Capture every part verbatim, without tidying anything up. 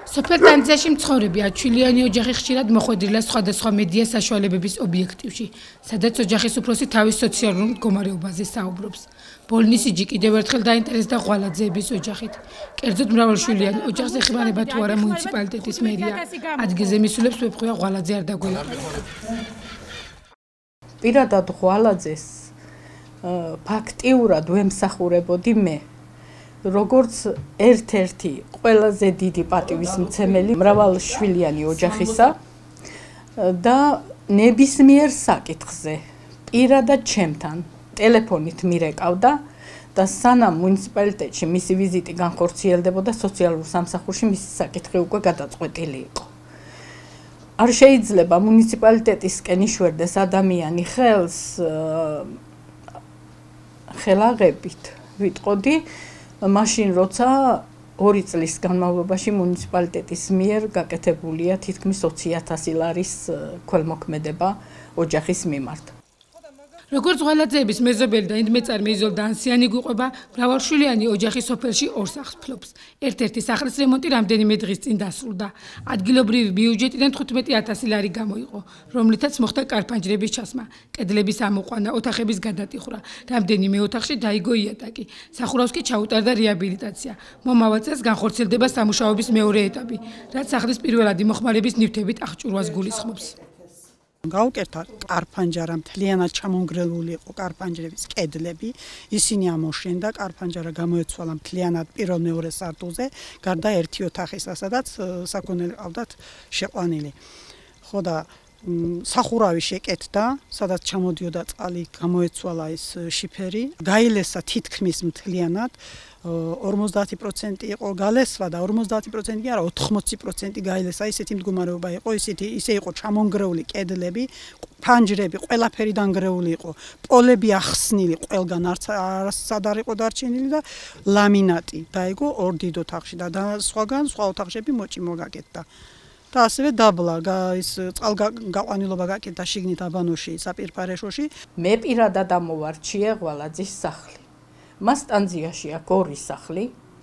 სოფელ ტანძაში მცხოვრები ათშვილიანი ოჯახი ხშირად მოხვედრილა სხვადასხვა მედია საშუალებების ობიექტივში, სადაც ოჯახის უფროსი თავის სოციალურ მდგომარეობაზე საუბრობს. ბოლნისიჯი კიდევ ერთხელ დაინტერესდა ღვალაძეების ოჯახით. კერძოდ მრავალშვილიანი ოჯახს ეხმარება თუ არა მუნიციპალიტეტის მერია. ადგილზე მისულებს ვეფხვია ღვალაძე არ დაგველაპარაკა. პირადად ღვალაძეს ფაქტიურად ვემსახურებოდი მე. როგორც ერთ-ერთი ყველაზე დიდი პატივისმცემელი მრავალშვილიანი ოჯახისა და ნებისმიერ საკითხზე პირადად ჩემთან ტელეფონით მირეკავდა და სანამ მუნიციპალიტეტში მისი ვიზიტი განხორციელდებოდა სოციალურ სამსახურში მისი საკითხი უკვე გადაწყვეტილი იყო. არ შეიძლება მუნიციპალიტეტისკენ იშვერდეს ადამიანი ხელს ხელაღებით ვიტყოდი მაშინ როცა ორი წლის განმავლობაში მუნიციპალიტეტის მიერ გაკეთებულია თითქმის ოცი ათასი ლარის ქველმოქმედება ოჯახის მიმართ. როგორც ღვალაძეების მეზობელი და ინდმეწარმე იზოლ დანსიანი გვიყვება, მრავალშვილიანი ოჯახი სოფელში ორ სახლს ფლობს. ერთ-ერთი სახლის რემონტი რამდენიმე დღის წინ დასრულდა. ადგილობრივი ბიუჯეტიდან თხუთმეტი ათასი ლარი გამოიყო, რომლითაც მოხდა კარფანჯრების ჩასმა, კედლების ამოყვანა, ოთახების გადატიხრა. რამდენიმე ოთახში დაიგო იატაკი. სახურავს კი ჩაუტარდა რეაბილიტაცია. მომავალ წელს განხორციელდება სამუშაოების მეორე ეტაპი, რაც სახლის პირველადი მოხმარების ნივთებით აღჭურვას გულისხმობს. გაუკეთა კარფანჯარა მთლიანად ჩამონგრეული იყო კარფანჯრების კედლები, ისინი ამოშენდა, კარფანჯარა გამოეცვალა მთლიანად პირველ მეორე სართულზე, გარდა ერთი ოთახისა, სადაც საქონელი ყავდათ შეყვანილი. ხო და სახურავი შეკეთდა, სადაც ჩამოდიოდა წყალი, გამოეცვალა ის შიფერი, გაილესა თითქმის მთლიანად, ორმოცდაათი პროცენტი იყო გალესვა და ორმოცდაათი პროცენტი არა ოთხმოცი პროცენტი გაილესა, ისეთი მდგომარეობა იყო, ისეთი ისე იყო ჩამონგრეული კედლები, ფანჯრები ყველაფერი დანგრეული იყო, პოლები ახსნილი ყველგან არასად არ იყო დარჩენილი და ლამინატი დაიგო ორ დიდ ოთახში და სხვაგან სხვა ოთახები მოჭიმო გაკეთდა. და ასევე დაბლა ის წყალგაყვანილობა გაკეთდა შიგნით აბანოში, საპირფარეშოში. მე პირადად ამოვარჩიე ღვალაძის სახლი. მას ტანძიაში აქვს ორი სახლი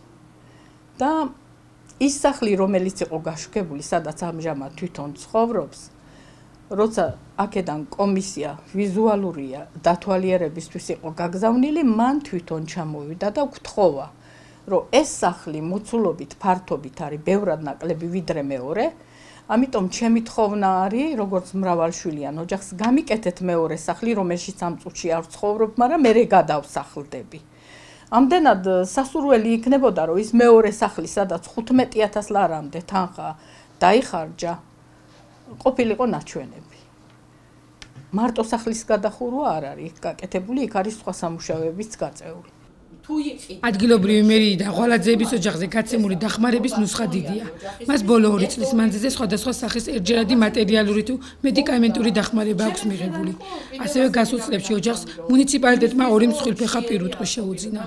და ის სახლი, რომელიც იყო გაშუქებული, სადაც ამჟამად თვითონ ცხოვრობს, როცა აქედან კომისია ვიზუალურია დათვალიერებისთვის იყო გაგზავნილი, მან თვითონ ჩამოვიდა და გვთხოვა, რომ ეს სახლი მოცულობით ფართობით არის ბევრად ნაკლები ვიდრე მეორე, ამიტომ ჩემი თხოვნა არის, როგორც მრავალშვილიან ოჯახს, გამიკეთეთ მეორე სახლი, რომელშიც ამ წუთში არ ვცხოვრობ, მაგრამ მე გადავსახლდები. ამდენად სასურველი იქნებოდა, რომ ის მეორე სახლი, სადაც თხუთმეტი ათას ლარამდე თანხა დაიხარჯა, ყოფილიყო ნაჩვენები. მარტო სახლის გადახურვა არ არის გაკეთებული, იქ არის სხვა სამუშაოებიც გაწეული. ადგილობრივი მერიიდან ღვალაძეების ოჯახზე გაცემული დახმარების ნუსხა დიდია. მას ბოლო ორი წლის მანძილზე სხვადასხვა სახის ერთჯერადი მატერიალური თუ მედიკამენტური დახმარება აქვს მიღებული. ასევე გასულ წლებში ოჯახს მუნიციპალიტეტმა ორი მსხვილფეხა პირუტყვი შეუძინა.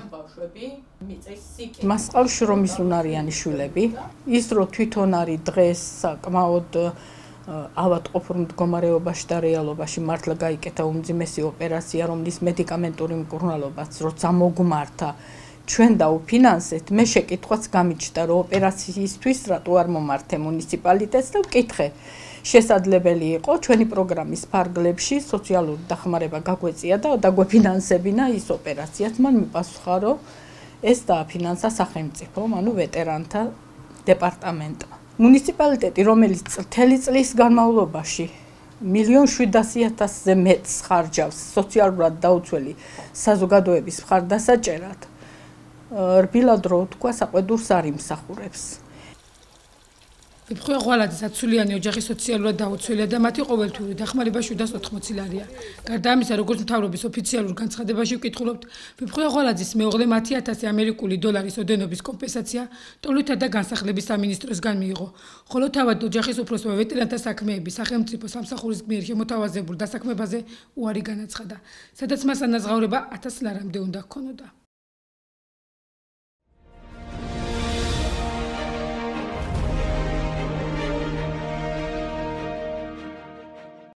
მას ყავს შრომის უნარიანი შვილები, ის რო თვითონ არის დღეს საკმაოდ ავადმყოფურ მდგომარეობაში და რეალობაში მართლა გაიკეთა უმძიმესი ოპერაცია, რომლის მედიკამენტური მკურნალობაც როცა მოგმართა ჩვენ დაუფინანსეთ, მე შეკითხვაც გამიჩნდა, რომ ოპერაციისთვის რატო არ მომართე მუნიციპალიტეტს და ვკითხე. შესაძლებელი იყო ჩვენი პროგრამის ფარგლებში სოციალური დახმარება გაგვეწია და დაგვეფინანსებინა ის ოპერაციაც. მან მიპასუხა, რომ ეს დააფინანსა სახელმწიფომ, ანუ ვეტერანთა დეპარტამენტმა. მუნიციპალიტეტი, რომელიც მთელი წლის განმავლობაში მილიონ შვიდასი ათასზე მეტს ხარჯავს სოციალურად დაუცველი საზოგადოების მხარდასაჭერად, რბილად რო თქვა, საყვედურს არ იმსახურებს. ვეფხვია ღვალაძის ათშვილიანი ოჯახი სოციალურად დაუცველია და მათი ყოველთვიური დახმარება შვიდას ოთხმოცი ლარია. გარდა ამისა, როგორც მთავრობის ოფიციალურ განცხადებაში ვკითხულობთ, ვეფხვია ღვალაძის მეუღლე მათი ათასი ამერიკული დოლარის ოდენობის კომპენსაცია ტოლვითა და განსახლების სამინისტროსგან მიიღო, ხოლო თავად ოჯახის უფროსმა ვეტერანთა საქმეების სახელმწიფო სამსახურის გმიერ შემოთავაზებულ დასაქმებაზე უარი განაცხადა, სადაც მას ანაზღაურება ათას ლარამდე უნდა ჰქონოდა.